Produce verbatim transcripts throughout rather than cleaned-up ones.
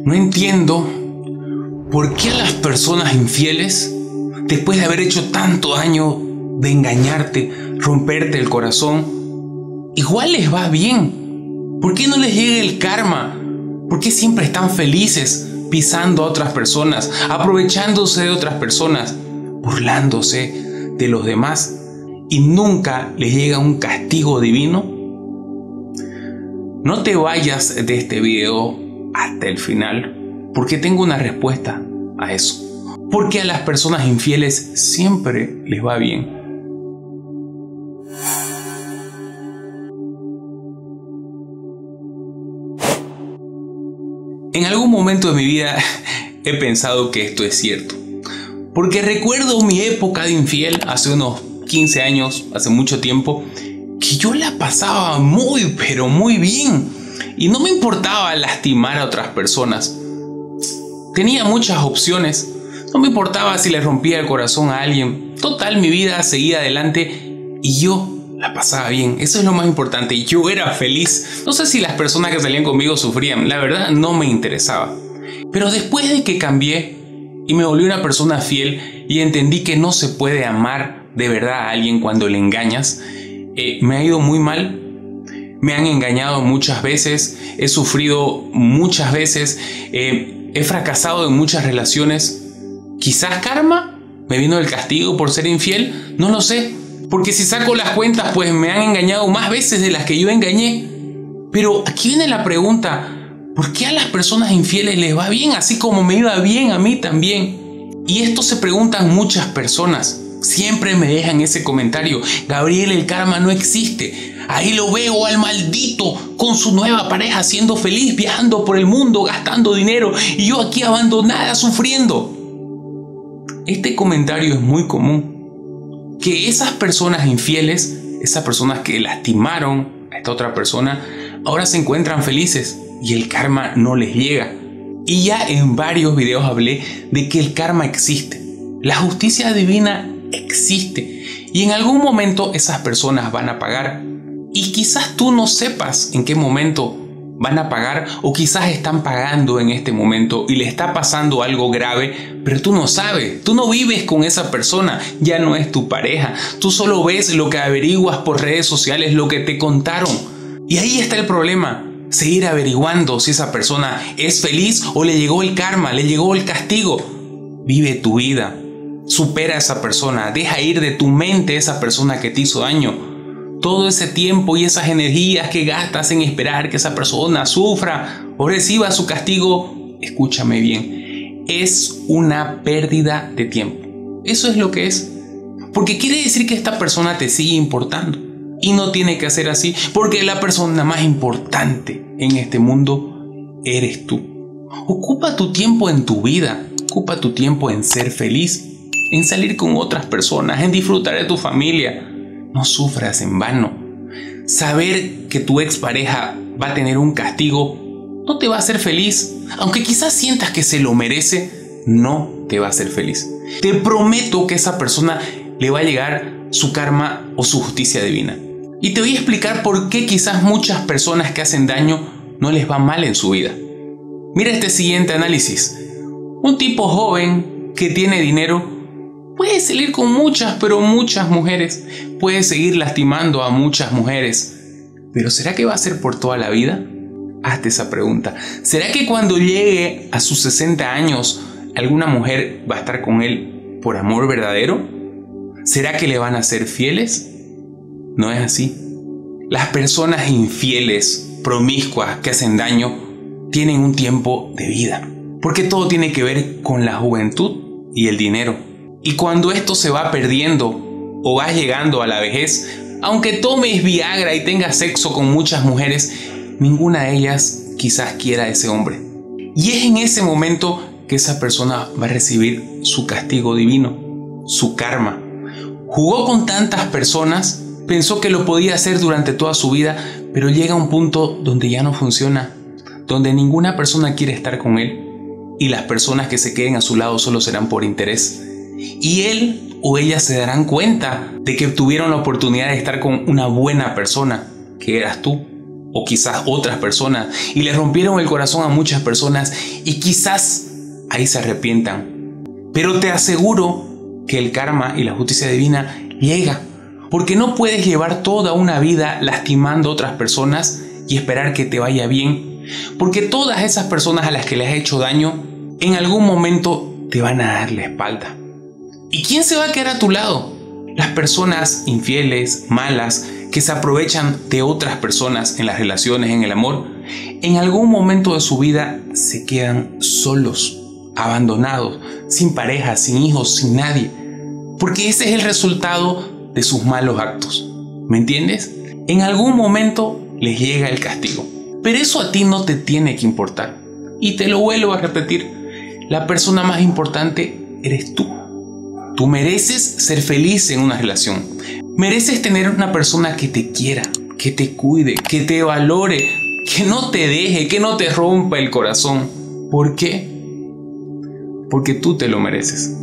No entiendo por qué a las personas infieles, después de haber hecho tanto daño, de engañarte, romperte el corazón, igual les va bien. ¿Por qué no les llega el karma? ¿Por qué siempre están felices pisando a otras personas, aprovechándose de otras personas, burlándose de los demás y nunca les llega un castigo divino? No te vayas de este video hasta el final, porque tengo una respuesta a eso. Porque a las personas infieles siempre les va bien. En algún momento de mi vida he pensado que esto es cierto. Porque recuerdo mi época de infiel hace unos quince años, hace mucho tiempo, que yo la pasaba muy, pero muy bien. Y no me importaba lastimar a otras personas. Tenía muchas opciones. No me importaba si le rompía el corazón a alguien. Total, mi vida seguía adelante y yo la pasaba bien. Eso es lo más importante. Yo era feliz. No sé si las personas que salían conmigo sufrían. La verdad, no me interesaba. Pero después de que cambié y me volví una persona fiel y entendí que no se puede amar de verdad a alguien cuando le engañas, eh, me ha ido muy mal. Me han engañado muchas veces. He sufrido muchas veces. Eh, he fracasado en muchas relaciones. Quizás karma, me vino el castigo por ser infiel, no lo sé. Porque si saco las cuentas, pues me han engañado más veces de las que yo engañé. Pero aquí viene la pregunta, ¿por qué a las personas infieles les va bien así como me iba bien a mí también? Y esto se preguntan muchas personas. Siempre me dejan ese comentario, Gabriel, el karma no existe. Ahí lo veo al maldito con su nueva pareja siendo feliz, viajando por el mundo, gastando dinero y yo aquí abandonada sufriendo. Este comentario es muy común. Que esas personas infieles, esas personas que lastimaron a esta otra persona, ahora se encuentran felices y el karma no les llega. Y ya en varios videos hablé de que el karma existe. La justicia divina existe. Y en algún momento esas personas van a pagar. Y quizás tú no sepas en qué momento van a pagar o quizás están pagando en este momento y le está pasando algo grave, pero tú no sabes, tú no vives con esa persona, ya no es tu pareja, tú solo ves lo que averiguas por redes sociales, lo que te contaron. Y ahí está el problema, seguir averiguando si esa persona es feliz o le llegó el karma, le llegó el castigo. Vive tu vida, supera a esa persona, deja ir de tu mente a esa persona que te hizo daño. Todo ese tiempo y esas energías que gastas en esperar que esa persona sufra o reciba su castigo, escúchame bien, es una pérdida de tiempo. Eso es lo que es. Porque quiere decir que esta persona te sigue importando. Y no tiene que ser así, porque la persona más importante en este mundo eres tú. Ocupa tu tiempo en tu vida, ocupa tu tiempo en ser feliz, en salir con otras personas, en disfrutar de tu familia. No sufras en vano. Saber que tu expareja va a tener un castigo no te va a hacer feliz. Aunque quizás sientas que se lo merece, no te va a hacer feliz. Te prometo que a esa persona le va a llegar su karma o su justicia divina. Y te voy a explicar por qué quizás muchas personas que hacen daño no les va mal en su vida. Mira este siguiente análisis. Un tipo joven que tiene dinero puede salir con muchas, pero muchas mujeres. Puede seguir lastimando a muchas mujeres. ¿Pero será que va a ser por toda la vida? Hazte esa pregunta. ¿Será que cuando llegue a sus sesenta años, alguna mujer va a estar con él por amor verdadero? ¿Será que le van a ser fieles? No es así. Las personas infieles, promiscuas, que hacen daño, tienen un tiempo de vida. Porque todo tiene que ver con la juventud y el dinero. Y cuando esto se va perdiendo o vas llegando a la vejez, aunque tomes Viagra y tengas sexo con muchas mujeres, ninguna de ellas quizás quiera a ese hombre. Y es en ese momento que esa persona va a recibir su castigo divino, su karma. Jugó con tantas personas, pensó que lo podía hacer durante toda su vida, pero llega a un punto donde ya no funciona, donde ninguna persona quiere estar con él y las personas que se queden a su lado solo serán por interés. Y él o ella se darán cuenta de que tuvieron la oportunidad de estar con una buena persona, que eras tú. o quizás otras personas, y le rompieron el corazón a muchas personas, y quizás ahí se arrepientan. Pero te aseguro que el karma y la justicia divina llega, porque no puedes llevar toda una vida lastimando a otras personas y esperar que te vaya bien, porque todas esas personas a las que les has hecho daño, en algún momento te van a dar la espalda. ¿Y quién se va a quedar a tu lado? Las personas infieles, malas, que se aprovechan de otras personas en las relaciones, en el amor, en algún momento de su vida se quedan solos, abandonados, sin pareja, sin hijos, sin nadie, porque ese es el resultado de sus malos actos. ¿Me entiendes? En algún momento les llega el castigo, pero eso a ti no te tiene que importar. Y te lo vuelvo a repetir, la persona más importante eres tú. Tú mereces ser feliz en una relación. Mereces tener una persona que te quiera, que te cuide, que te valore, que no te deje, que no te rompa el corazón. ¿Por qué? Porque tú te lo mereces.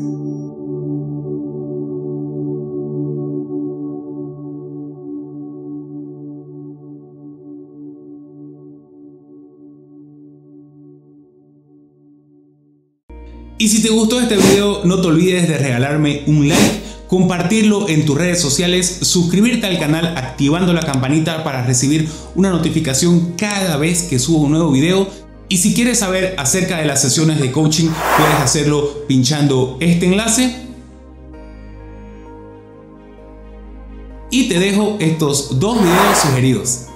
Y si te gustó este video, no te olvides de regalarme un like, compartirlo en tus redes sociales, suscribirte al canal activando la campanita para recibir una notificación cada vez que subo un nuevo video. Y si quieres saber acerca de las sesiones de coaching, puedes hacerlo pinchando este enlace. Y te dejo estos dos videos sugeridos.